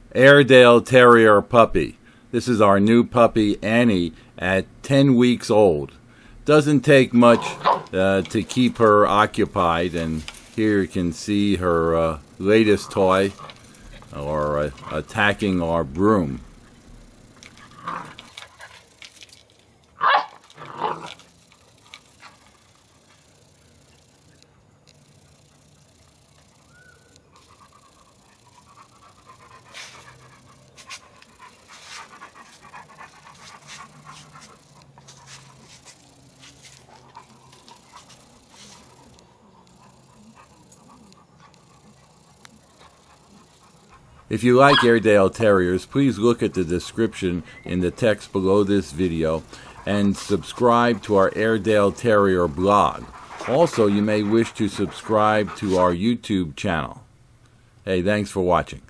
Airedale Terrier puppy. This is our new puppy, Annie, at 10 weeks old. Doesn't take much to keep her occupied, and here you can see her latest toy, or attacking our broom. If you like Airedale Terriers, please look at the description in the text below this video and subscribe to our Airedale Terrier blog. Also, you may wish to subscribe to our YouTube channel. Hey, thanks for watching.